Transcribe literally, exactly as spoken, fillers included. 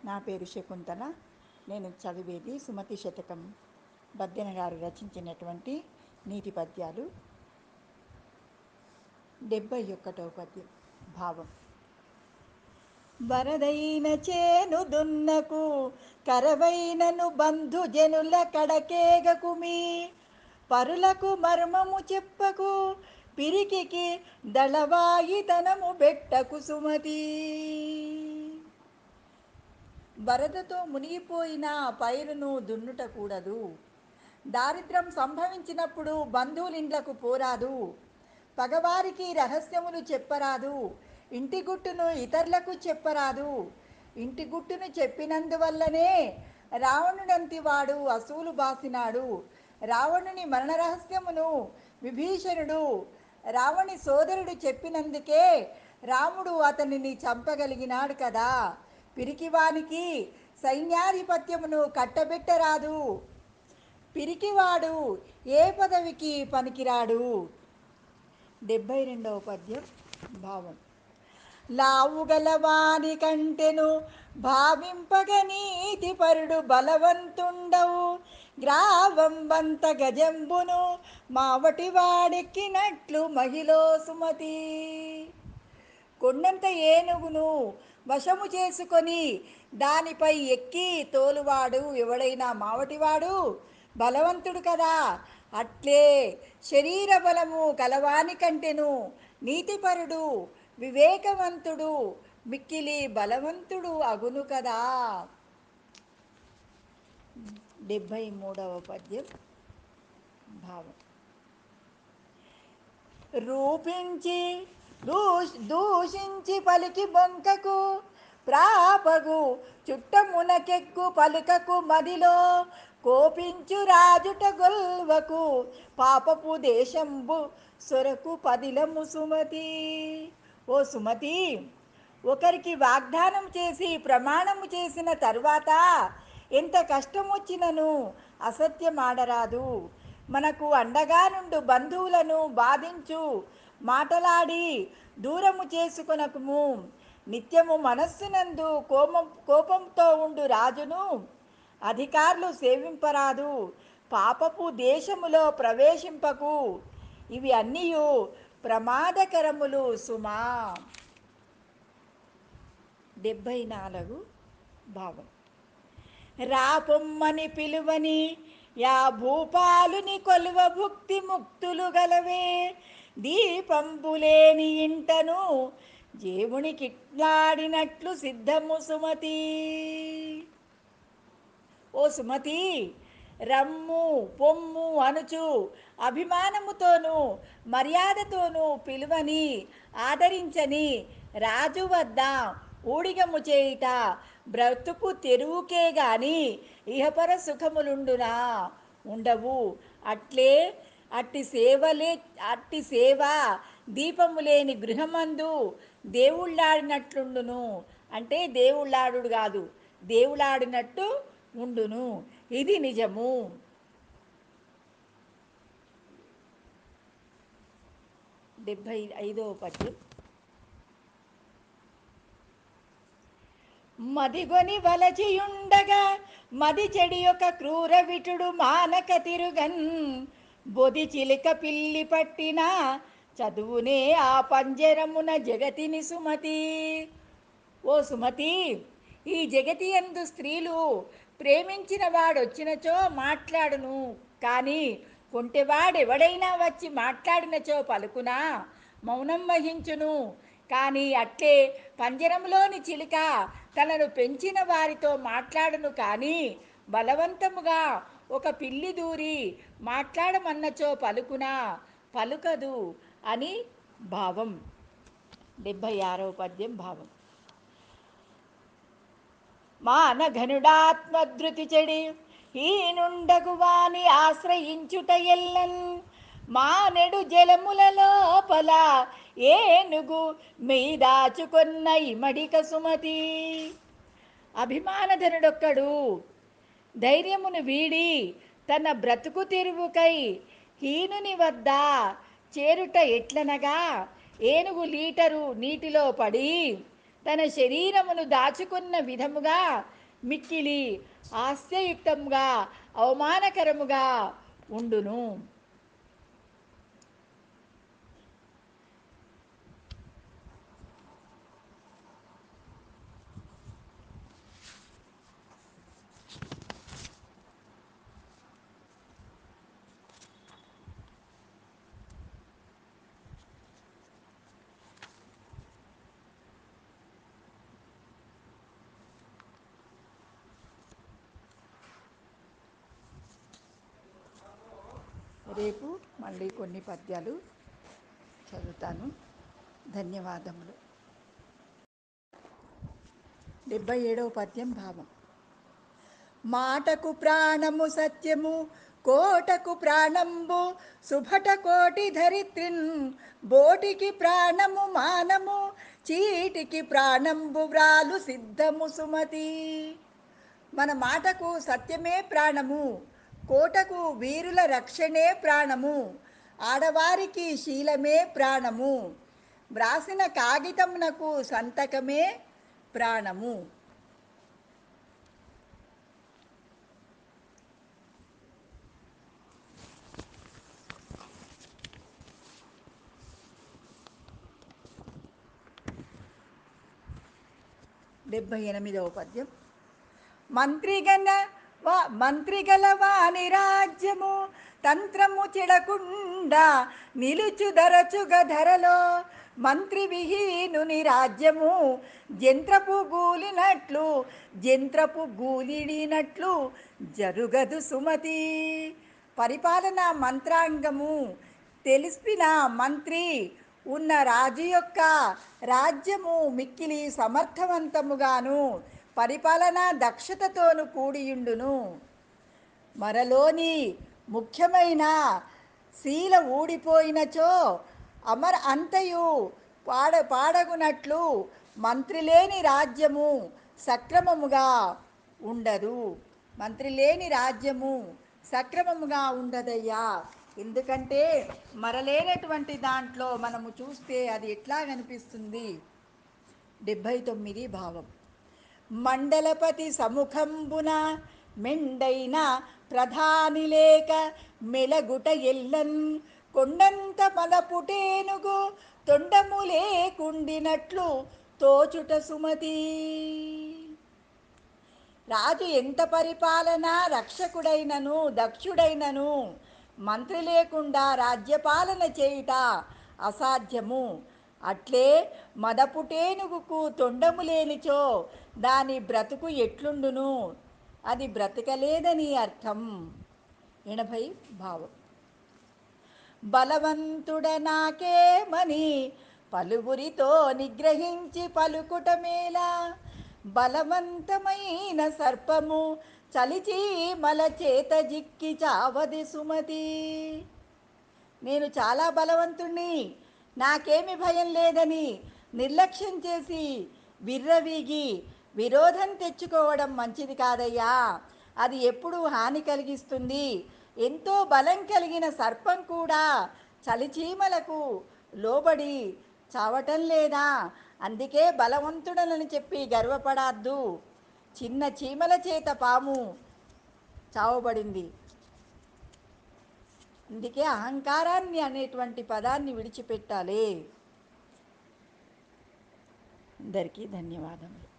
నా పేరు శకుంతల. నేను చదివేది సుమతి శతకం బద్దెన గారు రచించినటువంటి నీతి పద్యాలు. డెబ్బై ఒకటవ పద్యం. భావం. వరదైన చేను దున్నకు కరవైనను బంధుజనుల కడకేగకుమి, పరులకు మర్మము చెప్పకు పిరికికి దళవాయితనము బెట్టకు సుమతి. వరదతో మునిగిపోయిన పైరును దున్నుటకూడదు. దారిద్ర్యం సంభవించినప్పుడు బంధువులిండ్లకు పోరాదు. పగవారికి రహస్యములు చెప్పరాదు. ఇంటి గుట్టును ఇతరులకు చెప్పరాదు. ఇంటి గుట్టును చెప్పినందువల్లనే రావణుడంతివాడు అసూలు బాసినాడు. రావణుని మరణ రహస్యమును విభీషణుడు రావణి సోదరుడు చెప్పినందుకే రాముడు అతనిని చంపగలిగినాడు కదా. పిరికివానికి సైన్యాధిపత్యమును కట్టబెట్టరాదు. పిరికివాడు ఏ పదవికి పనికిరాడు. డెబ్బై రెండవ పద్యం. భావం. లావుగలవాని కంటెను భావింపగ నీతిపరుడు బలవంతుండవు, గ్రావంబంత గజంబును మావటి వాడెక్కినట్లు మహిళో సుమతి. కొండంత ఏనుగును వశము చేసుకొని దానిపై ఎక్కి తోలువాడు ఎవడైనా మావటివాడు బలవంతుడు కదా. అట్లే శరీర బలము కలవాని కంటెను నీతిపరుడు వివేకవంతుడు మిక్కిలి బలవంతుడు అగును కదా. డెబ్భై మూడవ పద్యం. భావం. రూపించి దూషించి పలికి బొంకకు ప్రాపగు చుట్టమునకెక్కు పలుకకు మదిలో కోపించు రాజుట గొల్వకు పాపపు దేశంబు సొరకు పదిలము సుమతి. ఓ సుమతి, ఒకరికి వాగ్దానం చేసి ప్రమాణము చేసిన తరువాత ఎంత కష్టం వచ్చినను అసత్యమాడరాదు. మనకు అండగా నుండు బంధువులను బాధించు మాటలాడి దూరము చేసుకొనకుము. నిత్యము మనస్సునందు కోపం కోపంతో ఉండు రాజును అధికారులు సేవింపరాదు. పాపపు దేశములో ప్రవేశింపకు. ఇవి అన్నీయు ప్రమాదకరములు సుమా. డెబ్భై నాలుగు. భావం. రాపొమ్మని పిలువని యా భూపాలుని కొలువ భుక్తి ముక్తులు గలవే, దీపంబులేని ఇంటను దేవునికిట్లాడినట్లు సిద్ధము సుమతి. ఓ సుమతి, రమ్ము పొమ్ము అనుచు అభిమానముతోనూ మర్యాదతోనూ పిలువని ఆదరించని రాజు వద్ద ఊడిగము చేయుట బ్రతుకు తెరువుకే గాని ఇహపర సుఖములుండునా ఉండవు. అట్లే అట్టి సేవలే అట్టి సేవ దీపము లేని గృహమందు దేవుళ్ళాడినట్లుండును. అంటే దేవుళ్ళాడు కాదు, దేవులాడినట్టు ఉండును. ఇది నిజము. డెబ్భై ఐదవ పద్యం. మదిగొని వలచియుండగా మది చెడి ఒక క్రూర విటుడు మానక తిరుగన్, బొది చిలిక పిల్లి పట్టిన చదువునే ఆ పంజరమున జగతిని సుమతి. ఓ సుమతి, ఈ జగతి యందు స్త్రీలు ప్రేమించిన వాడొచ్చినచో మాట్లాడును, కానీ కొంటెవాడెవడైనా వచ్చి మాట్లాడినచో పలుకునా, మౌనం వహించును. కానీ అట్లే పంజరంలోని చిలుక తనను పెంచిన వారితో మాట్లాడును, కానీ బలవంతముగా ఒక పిల్లి దూరి మాట్లాడమన్నచో పలుకునా, పలుకదు అని భావం. డెబ్భై ఆరవ పద్యం. భావం. మానఘనుడాత్మధృతి చెడి ఈనుండగు వాని ఆశ్రయించుట ఎల్లన్, మానెడు జలముల లోపల ఏనుగు మెయిదాచుకొన్న ఇమడిక సుమతి. అభిమానధనుడొక్కడు ధైర్యమును వీడి తన బ్రతుకు తెరువుకై హీనుని వద్ద చేరుట ఎట్లనగా, ఏనుగు లీటరు నీటిలో పడి తన శరీరమును దాచుకున్న విధముగా మిక్కిలి హాస్యయుక్తంగా అవమానకరముగా ఉండును. రేపు మళ్ళీ కొన్ని పద్యాలు చదువుతాను. ధన్యవాదములు. డెబ్భై ఏడవ పద్యం భావం. మాటకు ప్రాణము సత్యము కోటకు ప్రాణంబు సుభట కోటి ధరిత్రిన్ బోటికి ప్రాణము మానము చీటికి ప్రాణంబు వ్రాలు సిద్ధము సుమతి. మన మాటకు సత్యమే ప్రాణము, కోటకు వీరుల రక్షణే ప్రాణము, ఆడవారికి శీలమే ప్రాణము, వ్రాసిన కాగితమునకు సంతకమే ప్రాణము. డెబ్భై ఎనిమిదవ పద్యం. మంత్రిగణ వా మంత్రిగల వాని రాజ్యము తంత్రము చెడకుండా నిలుచుదరచుగ ధరలో మంత్రి విహీనుని రాజ్యము జంత్రపు గూలినట్లు జంత్రపు గూలిడినట్లు జరుగదు సుమతి. పరిపాలన మంత్రాంగము తెలిసిన మంత్రి ఉన్న రాజు యొక్క రాజ్యము మిక్కిలి సమర్థవంతముగాను పరిపాలనా దక్షతతోను కూడియుండును. మరలోని ముఖ్యమైన శీల ఊడిపోయినచో అమర అంతయు పాడ పాడగునట్లు మంత్రి లేని రాజ్యము సక్రమముగా ఉండదు. మంత్రి లేని రాజ్యము సక్రమముగా ఉండదయ్యా. ఎందుకంటే మరలేనటువంటి దాంట్లో మనము చూస్తే అది ఎట్లా కనిపిస్తుంది. డెబ్భై తొమ్మిది భావం. మండలపతి సముఖంబున మెండైన ప్రధాని లేక మెలగుట ఎల్లన్ కొండంత మదపుటేనుగు తొండము లేకుండినట్లు తోచుట సుమతి. రాజు ఎంత పరిపాలన రక్షకుడైనను దక్షుడైనను మంత్రి లేకుండా రాజ్యపాలన చేయుట అసాధ్యము. అట్లే మదపుటేనుగుకు తొండము లేనిచో దాని బ్రతుకు ఎట్లుండును, అది బ్రతకలేదని అర్థం. ఎనభై భావం. బలవంతుడనాకేమని పలువురితో నిగ్రహించి పలుకుట మేలా బలవంతమైన సర్పము చలిచి మల చేత జిక్కి చావది సుమతి. నేను చాలా బలవంతుణ్ణి, నాకేమి భయం లేదని నిర్లక్ష్యం చేసి విర్రవీగి విరోధం తెచ్చుకోవడం మంచిది కాదయ్యా. అది ఎప్పుడూ హాని కలిగిస్తుంది. ఎంతో బలం కలిగిన సర్పం కూడా చలిచీమలకు లోబడి చావటం లేదా? అందుకే బలవంతుడనని చెప్పి గర్వపడద్దు. చిన్న చీమల చేత పాము చావబడింది. అందుకే అహంకారాన్ని అనేటువంటి పదాన్ని విడిచిపెట్టాలి. అందరికీ ధన్యవాదములు.